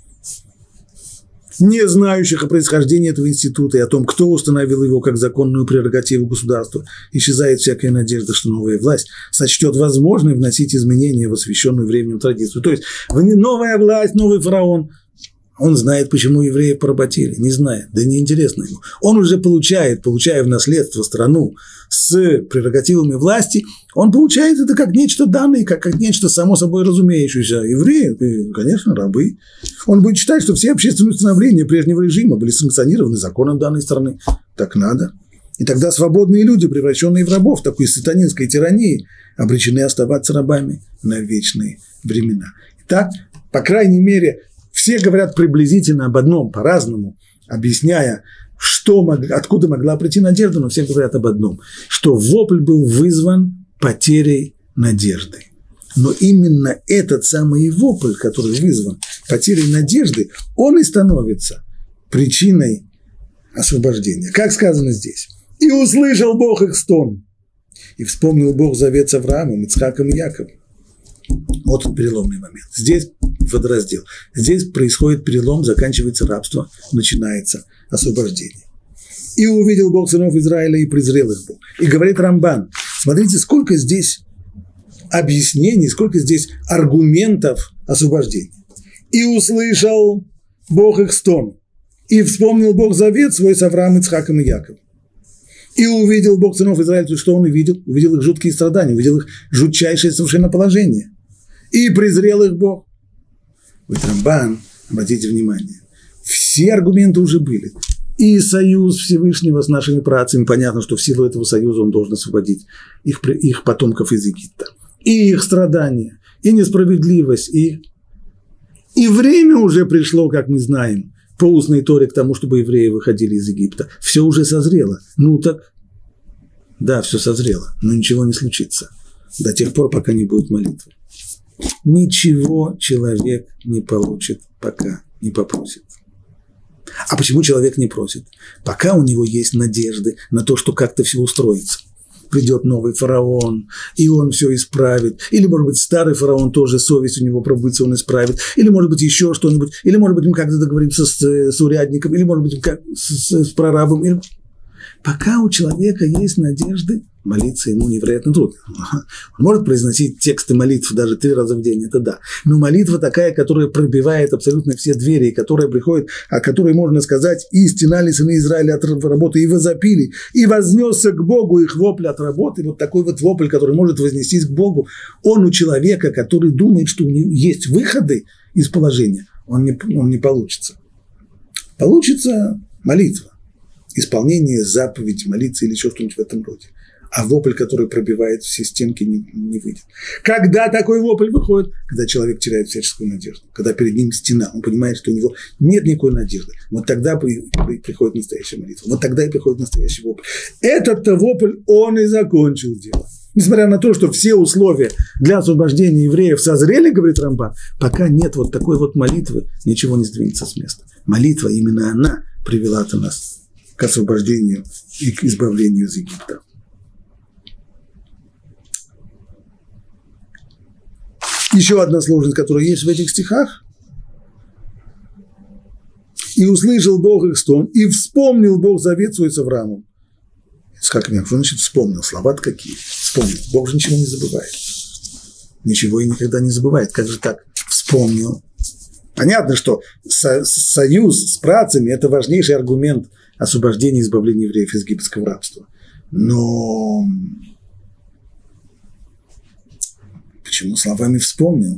не знающих о происхождении этого института и о том, кто установил его как законную прерогативу государства, исчезает всякая надежда, что новая власть сочтет возможным вносить изменения в освященную временем традицию. То есть новая власть, новый фараон, он знает, почему евреи поработили, не знает, да неинтересно ему. Он уже получая в наследство страну с прерогативами власти, он получает это как нечто данное, как нечто само собой разумеющееся. Евреи, конечно, рабы. Он будет считать, что все общественные установления прежнего режима были санкционированы законом данной страны. Так надо. И тогда свободные люди, превращенные в рабов такой сатанинской тирании, обречены оставаться рабами на вечные времена. Итак, по крайней мере, все говорят приблизительно об одном, по-разному, объясняя, откуда могла прийти надежда, но все говорят об одном, что вопль был вызван потерей надежды. Но именно этот самый вопль, который вызван потерей надежды, он и становится причиной освобождения. Как сказано здесь. «И услышал Бог их стон, и вспомнил Бог завет с Авраамом, Ицхаком и Яковом». Вот переломный момент. Здесь водораздел. Здесь происходит перелом, заканчивается рабство, начинается освобождение. «И увидел Бог сынов Израиля, и презрел их Бог». И говорит Рамбан, смотрите, сколько здесь объяснений, сколько здесь аргументов освобождения. «И услышал Бог их стон, и вспомнил Бог завет свой с Авраамом, Ицхаком и Яковом. И увидел Бог сынов Израиля». То есть, что он увидел? Увидел их жуткие страдания, увидел их жутчайшее совершенно положение. «И презрел их Бог». Вот Рамбан, обратите внимание, все аргументы уже были. И союз Всевышнего с нашими працами, понятно, что в силу этого союза он должен освободить их потомков из Египта. И их страдания, и несправедливость, и время уже пришло, как мы знаем, по устной Торе к тому, чтобы евреи выходили из Египта. Все уже созрело. Ну так, да, все созрело, но ничего не случится до тех пор, пока не будет молитвы. Ничего человек не получит, пока не попросит. А почему человек не просит? Пока у него есть надежды на то, что как-то все устроится. придет новый фараон, и он все исправит. Или, может быть, старый фараон тоже, совесть у него пробудится, он исправит. Или, может быть, еще что-нибудь. Или, может быть, мы как-то договоримся с урядником. Или, может быть, с прорабом. Или... Пока у человека есть надежды, молиться ему невероятно трудно. Он может произносить тексты молитв даже 3 раза в день, это да. Но молитва такая, которая пробивает абсолютно все двери, которая приходит, о которой можно сказать, и стенали сыны Израиля от работы, и возопили, и вознесся к Богу их вопль от работы. Вот такой вот вопль, который может вознестись к Богу, он у человека, который думает, что у него есть выходы из положения, он не получится. Получится молитва, исполнение заповеди, молиться или еще что-нибудь в этом роде. А вопль, который пробивает все стенки, не выйдет. Когда такой вопль выходит? Когда человек теряет всяческую надежду. Когда перед ним стена, он понимает, что у него нет никакой надежды. Вот тогда приходит настоящая молитва. Вот тогда и приходит настоящий вопль. Этот-то вопль, он и закончил дело. Несмотря на то, что все условия для освобождения евреев созрели, говорит Рамбан, пока нет вот такой вот молитвы, ничего не сдвинется с места. Молитва, именно она привела-то нас к освобождению и к избавлению из Египта. Еще одна сложность, которая есть в этих стихах. «И услышал Бог их стон, и вспомнил Бог завет свой с Авраамом». Как что значит вспомнил? Слова-то какие? Вспомнил. Бог же ничего не забывает. Ничего и никогда не забывает. Как же так? Вспомнил. Понятно, что союз с працами – это важнейший аргумент освобождения и избавления евреев из египетского рабства. Но почему словами вспомнил?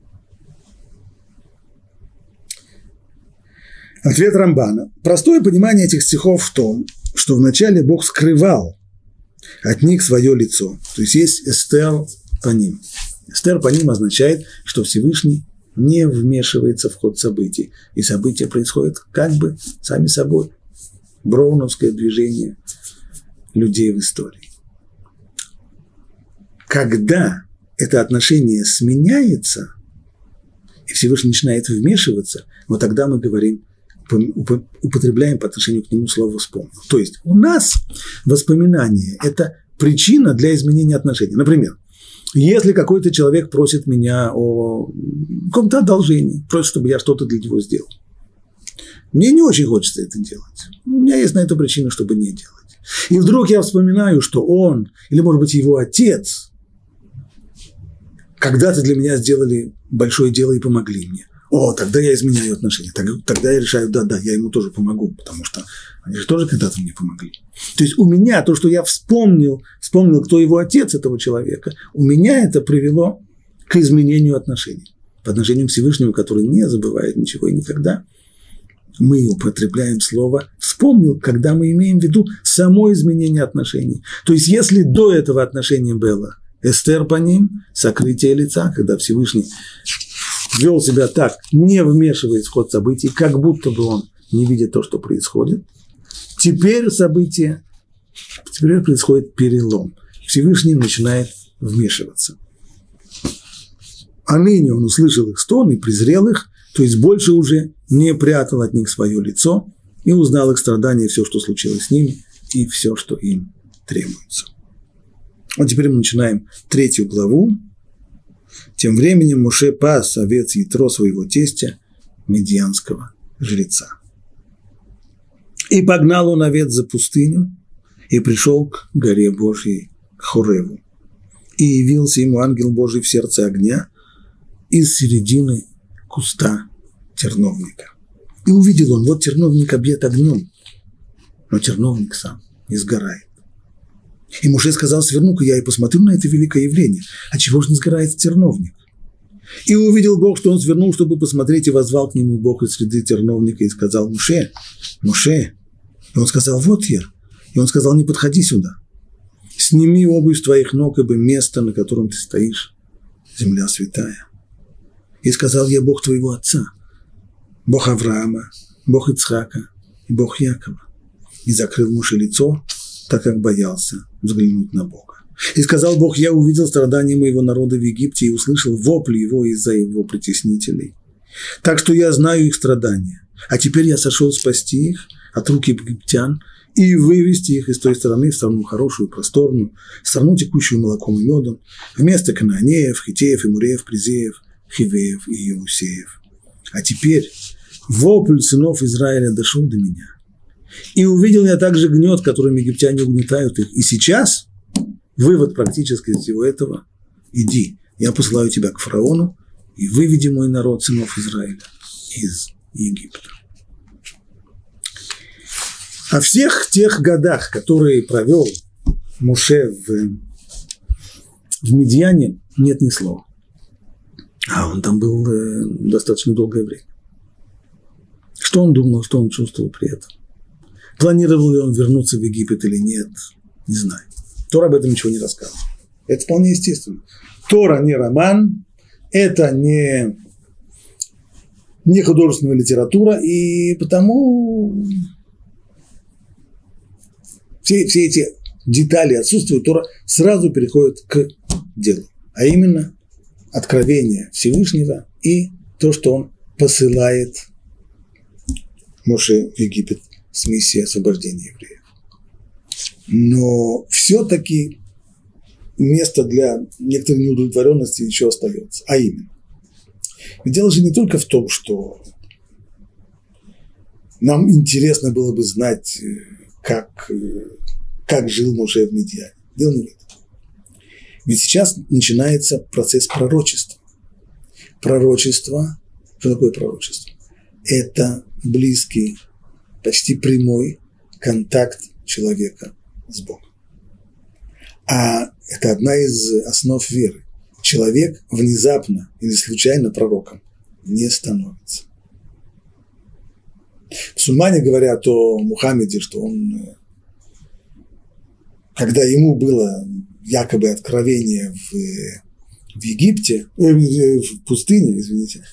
Ответ Рамбана. Простое понимание этих стихов в том, что вначале Бог скрывал от них свое лицо. То есть эстер паним. Эстер паним означает, что Всевышний не вмешивается в ход событий. И события происходят как бы сами собой. Броуновское движение людей в истории. Когда это отношение сменяется, и Всевышний начинает вмешиваться, вот тогда мы говорим, употребляем по отношению к нему слово «вспомнил». То есть у нас воспоминание – это причина для изменения отношений. Например, если какой-то человек просит меня о каком-то одолжении, просит, чтобы я что-то для него сделал, мне не очень хочется это делать. У меня есть на это причина, чтобы не делать. И вдруг я вспоминаю, что он, или, может быть, его отец, когда-то для меня сделали большое дело и помогли мне. О, тогда я изменяю отношения. Тогда я решаю, да, я ему тоже помогу, потому что они же тоже когда-то мне помогли. То есть у меня то, что я вспомнил, кто его отец этого человека, у меня это привело к изменению отношений. По отношению к Всевышнему, который не забывает ничего и никогда. Мы употребляем слово «вспомнил», когда мы имеем в виду само изменение отношений. То есть если до этого отношения было эстер по ним, сокрытие лица, когда Всевышний вел себя так, не вмешиваясь в ход событий, как будто бы он не видит то, что происходит. Теперь происходит перелом. Всевышний начинает вмешиваться. А ныне он услышал их стон и презрел их, то есть больше уже не прятал от них свое лицо и узнал их страдания, все, что случилось с ними, и все, что им требуется. Вот теперь мы начинаем 3 главу. Тем временем Моше пас овец Ятро своего тестя, медианского жреца. И погнал он овец за пустыню, и пришел к горе Божьей, к Хореву. И явился ему ангел Божий в сердце огня из середины куста терновника. И увидел он, вот терновник объят огнем, но терновник сам не сгорает. И Моше сказал: сверну-ка я и посмотрю на это великое явление. А чего же не сгорает терновник? И увидел Бог, что он свернул, чтобы посмотреть, и воззвал к нему Бог из среды терновника и сказал: Моше, Моше. И он сказал: вот я. И он сказал: не подходи сюда. Сними обувь с твоих ног, ибо место, на котором ты стоишь, земля святая. И сказал: я Бог твоего отца, Бог Авраама, Бог Ицхака и Бог Якова. И закрыл Моше лицо, так как боялся взглянуть на Бога. И сказал Бог: я увидел страдания моего народа в Египте и услышал вопли его из-за его притеснителей. Так что я знаю их страдания. А теперь я сошел спасти их от рук египтян и вывести их из той стороны в страну хорошую, просторную, страну, текущую молоком и медом, вместо Кананеев, Хитеев, Эмуреев, Призеев, Хивеев и Иусеев. А теперь вопль сынов Израиля дошел до меня. И увидел я также гнет, которым египтяне угнетают их. И сейчас вывод практически из всего этого: иди, я посылаю тебя к фараону, и выведи мой народ, сынов Израиля, из Египта. О всех тех годах, которые провел Моше в Мидьяне, нет ни слова. А он там был достаточно долгое время. Что он думал, что он чувствовал при этом? Планировал ли он вернуться в Египет или нет? Не знаю. Тора об этом ничего не рассказывает. Это вполне естественно. Тора не роман, это не художественная литература, и потому все эти детали отсутствуют. Тора сразу переходит к делу, а именно откровение Всевышнего и то, что он посылает Моше в Египет с миссией освобождения евреев. Но все-таки место для некоторой неудовлетворенности еще остается. А именно, ведь дело же не только в том, что нам интересно было бы знать, как жил Моше в Мидьяне. Дело не в этом. Ведь сейчас начинается процесс пророчества. Пророчество, что такое пророчество? Это близкий, почти прямой контакт человека с Богом. А это одна из основ веры. Человек внезапно или случайно пророком не становится. Мусульмане говорят о Мухаммеде, что он, когда ему было якобы откровение в Египте, в пустыне, извините,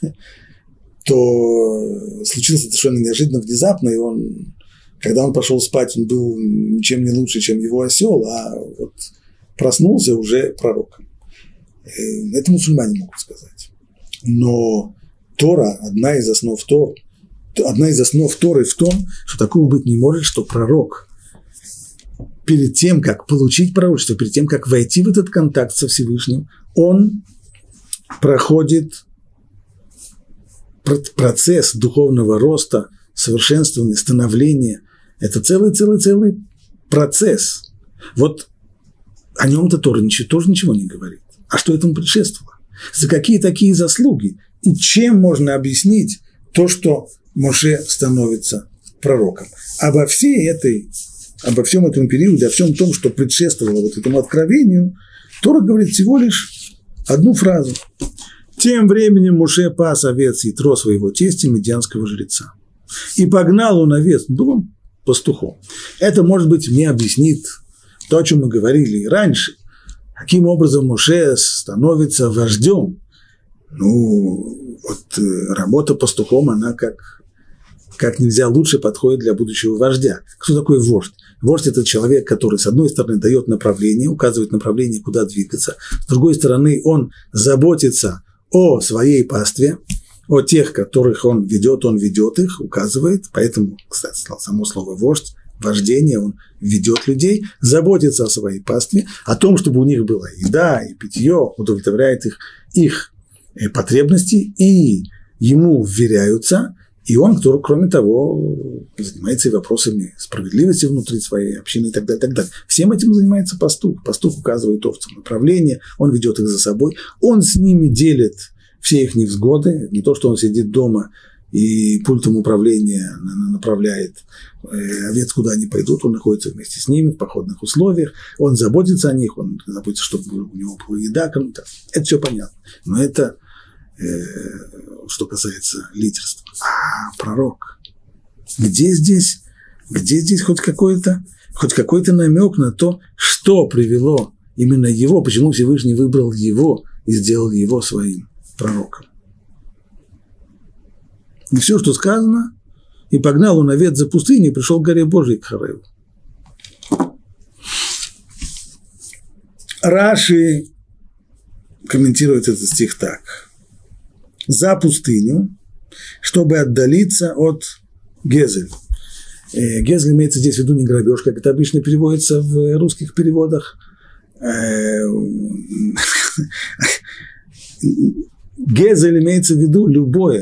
то случилось совершенно неожиданно, внезапно, и когда он пошел спать, он был ничем не лучше, чем его осел, а вот проснулся уже пророком. Это мусульмане могут сказать. Но Тора, одна из основ Торы в том, что такого быть не может, что пророк перед тем, как получить пророчество, перед тем, как войти в этот контакт со Всевышним, он проходит процесс духовного роста, совершенствования, становления. Это целый процесс. Вот о нем-то Тора тоже ничего не говорит. А что этому предшествовало? За какие такие заслуги? И чем можно объяснить то, что Моше становится пророком? Обо всем этом периоде, о всем том, что предшествовало вот этому откровению, Тора говорит всего лишь одну фразу. Тем временем Моше пас овец Итро своего тестя, медианского жреца. И погнал он овец, был он пастухом. Это, может быть, мне объяснит то, о чем мы говорили и раньше. Каким образом Моше становится вождем? Работа пастухом, она как нельзя лучше подходит для будущего вождя. Кто такой вождь? Вождь – это человек, который, с одной стороны, дает направление, указывает направление, куда двигаться. С другой стороны, он заботится о своей пастве, о тех, которых он ведет их, указывает. Поэтому, кстати, само слово «вождь», вождение, он ведет людей, заботится о своей пастве, о том, чтобы у них была еда и питье, удовлетворяет их потребности, и ему вверяются, и он, кроме того, занимается и вопросами справедливости внутри своей общины и так далее, и так далее. Всем этим занимается пастух. Пастух указывает овцам направление, он ведет их за собой, он с ними делит все их невзгоды, не то, что он сидит дома и пультом управления направляет овец, куда они пойдут, он находится вместе с ними в походных условиях, он заботится о них, он заботится, чтобы у него была еда, это все понятно. Но это что касается лидерства. А пророк, где здесь хоть какой-то намек на то, что привело именно его, почему Всевышний выбрал его и сделал его своим пророком? И все, что сказано, и погнал он овец за пустыню, и пришел к горе Божией, к Хореву. Раши комментирует этот стих так. За пустыню, чтобы отдалиться от Гезель. Гезель имеется здесь в виду не грабеж, как это обычно переводится в русских переводах. Гезель имеется в виду любое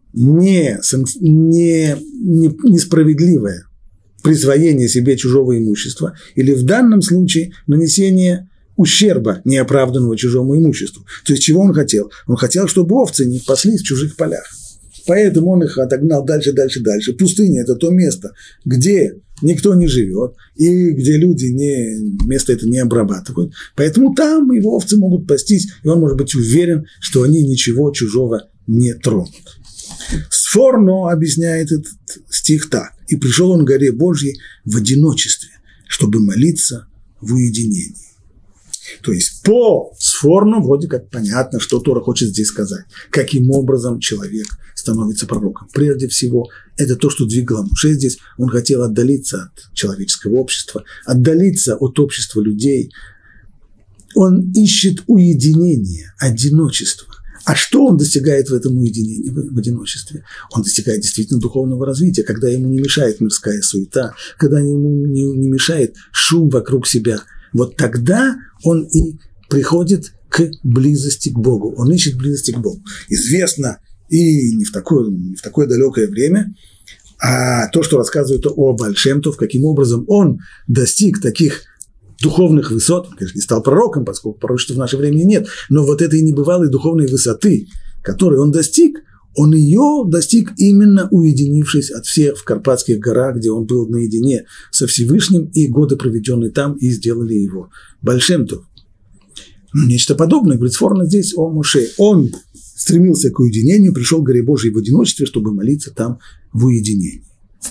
несправедливое присвоение себе чужого имущества или в данном случае нанесение ущерба неоправданного чужому имуществу. То есть чего он хотел? Он хотел, чтобы овцы не паслись в чужих полях. Поэтому он их отогнал дальше. Пустыня – это то место, где никто не живет, и где люди место это не обрабатывают. Поэтому там его овцы могут пастись, и он может быть уверен, что они ничего чужого не тронут. Сфорно объясняет этот стих так. «И пришел он к горе Божьей в одиночестве, чтобы молиться в уединении». То есть по Сфорно вроде как понятно, что Тора хочет здесь сказать. Каким образом человек становится пророком. Прежде всего, это то, что двигало Моше здесь. Он хотел отдалиться от человеческого общества, отдалиться от общества людей. Он ищет уединение, одиночество. А что он достигает в этом уединении, в одиночестве? Он достигает действительно духовного развития, когда ему не мешает мирская суета, когда ему не мешает шум вокруг себя. Вот тогда он и приходит к близости к Богу. Он ищет близости к Богу. Известно и не в такое далекое время, а то, что рассказывают о Бааль Шем Тов, каким образом он достиг таких духовных высот, он, конечно, не стал пророком, поскольку пророчества в наше время нет, но вот этой небывалой духовной высоты, которой он ее достиг именно уединившись от всех в Карпатских горах, где он был наедине со Всевышним, и годы, проведенные там, и сделали его Бааль Шем Тов. Нечто подобное, говорит Сфорно здесь о Моше. Он стремился к уединению, пришел к горе Божьей в одиночестве, чтобы молиться там в уединении.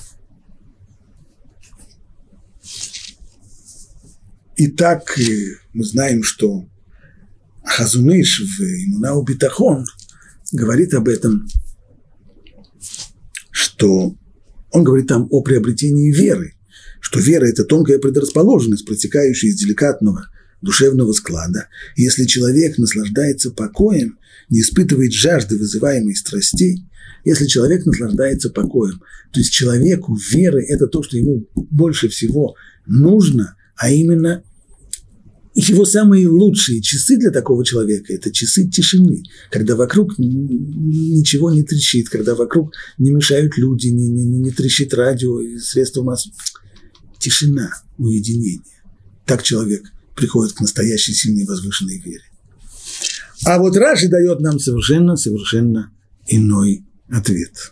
Итак, мы знаем, что Хазон Иш в Эмуна убитахон говорит об этом, что он говорит там о приобретении веры, что вера – это тонкая предрасположенность, протекающая из деликатного душевного склада. И если человек наслаждается покоем, не испытывает жажды, вызываемой страстей, если человек наслаждается покоем, то есть человеку веры – это то, что ему больше всего нужно, а именно его самые лучшие часы для такого человека – это часы тишины, когда вокруг ничего не трещит, когда вокруг не мешают люди, не трещит радио и средства массовой. Тишина, уединение. Так человек приходит к настоящей сильной возвышенной вере. А вот Раши дает нам совершенно иной ответ.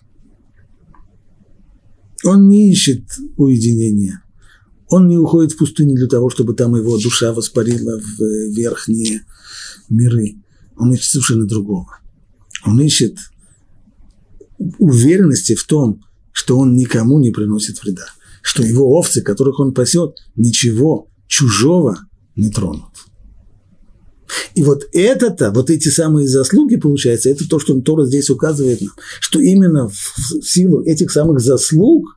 Он не ищет уединения. Он не уходит в пустыню для того, чтобы там его душа воспарила в верхние миры. Он ищет совершенно другого. Он ищет уверенности в том, что он никому не приносит вреда, что его овцы, которых он пасет, ничего чужого не тронут. И вот эти самые заслуги, получается, это то, что Тора здесь указывает нам, что именно в силу этих самых заслуг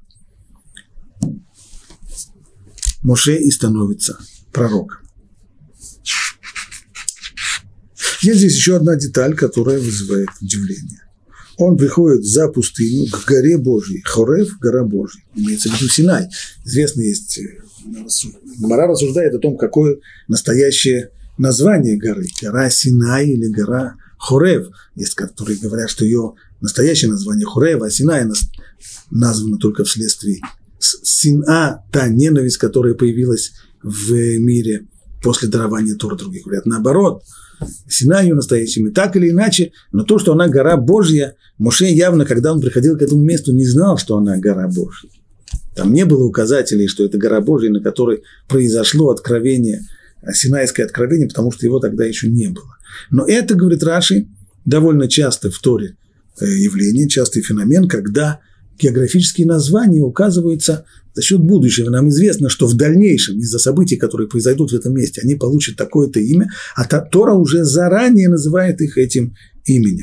Моше и становится пророком. Есть здесь еще одна деталь, которая вызывает удивление. Он приходит за пустыню к горе Божьей. Хорев – гора Божья. Имеется в виду Синай. Известно есть, Гемара рассуждает о том, какое настоящее название горы. Гора Синай или гора Хорев. Есть, которые говорят, что ее настоящее название Хорев, а Синай названо только вследствие Сина, та ненависть, которая появилась в мире после дарования Торы. Другие говорят наоборот. Сина ее настоящими, так или иначе, но то, что она гора Божья, Моше явно, когда он приходил к этому месту, не знал, что она гора Божья. Там не было указателей, что это гора Божья, на которой произошло откровение, синайское откровение, потому что его тогда еще не было. Но это, говорит Раши, довольно часто в Торе явление, частый феномен, когда географические названия указываются за счет будущего. Нам известно, что в дальнейшем, из-за событий, которые произойдут в этом месте, они получат такое-то имя, а Тора уже заранее называет их этим именем.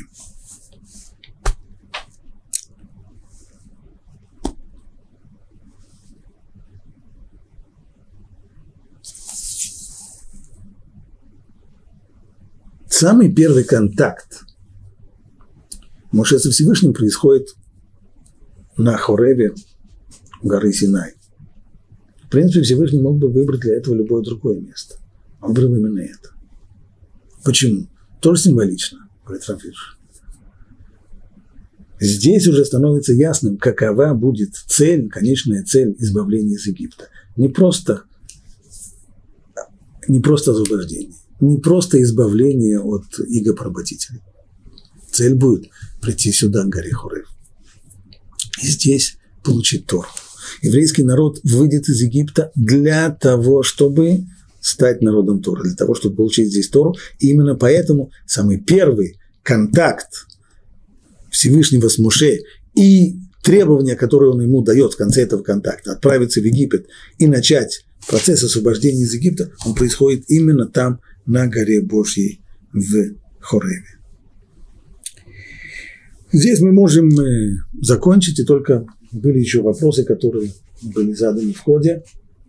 Самый первый контакт Моше со Всевышним происходит на Хореве горы Синай. В принципе, Всевышний мог бы выбрать для этого любое другое место. Он выбрал именно это. Почему? Тоже символично, говорит Рав Ирш. Здесь уже становится ясным, какова будет цель, конечная цель избавления из Египта. Не просто освобождение, не просто избавление от иго-поработителей. Цель будет прийти сюда, к горе Хорев, и здесь получить Тору. Еврейский народ выйдет из Египта для того, чтобы стать народом Торы, для того, чтобы получить здесь Тору. И именно поэтому самый первый контакт Всевышнего с Моше и требования, которые он ему дает в конце этого контакта, отправиться в Египет и начать процесс освобождения из Египта, он происходит именно там, на горе Божьей в Хореве. Здесь мы можем закончить, и только были еще вопросы, которые были заданы в ходе.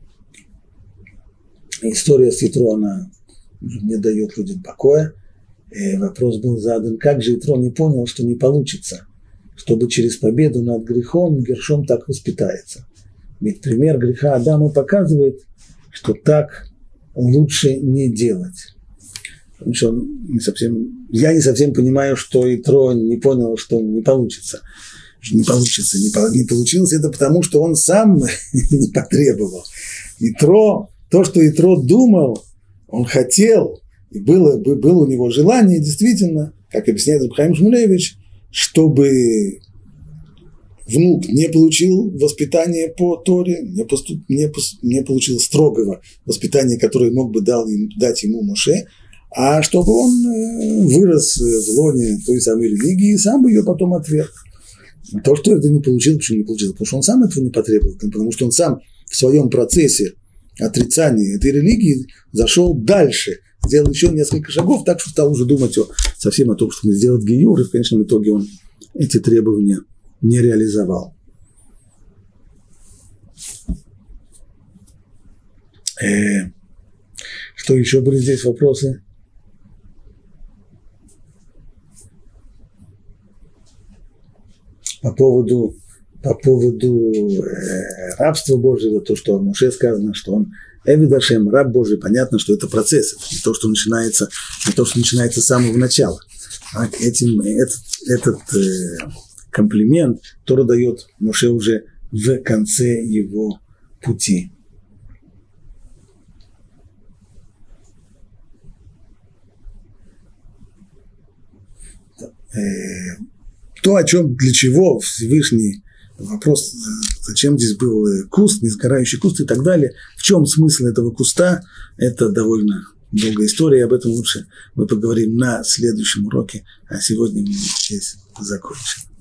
История с Итро, она не дает людям покоя. Вопрос был задан, как же Итро не понял, что не получится, чтобы через победу над грехом Гершом так воспитается. Ведь пример греха Адама показывает, что так лучше не делать. Потому что я не совсем понимаю, что Итро не понял, что не получится. Не получилось это потому, что он сам не потребовал. То, что Итро думал, он хотел, и было у него желание, действительно, как объясняет Рав Хаим Шмулевич, чтобы внук не получил воспитание по Торе, не получил строгого воспитания, которое мог бы дать ему Моше, а чтобы он вырос в лоне той самой религии и сам бы ее потом отверг. То, что это не получилось, почему не получилось? Потому что он сам этого не потребовал, потому что он сам в своем процессе отрицания этой религии зашел дальше, сделал еще несколько шагов, так что стал уже думать совсем о том, чтобы сделать гиюр, и в конечном итоге он эти требования не реализовал. Что еще были здесь вопросы? По поводу рабства Божьего, то, что о Моше сказано, что он Эвид Ашем, раб Божий, понятно, что это процесс, это не то, что начинается с самого начала. Этот комплимент Тора дает Моше уже в конце его пути. То, для чего Всевышний, вопрос, зачем здесь был куст, несгорающий куст и так далее, в чем смысл этого куста, это довольно долгая история, об этом лучше мы поговорим на следующем уроке, а сегодня мы здесь закончим.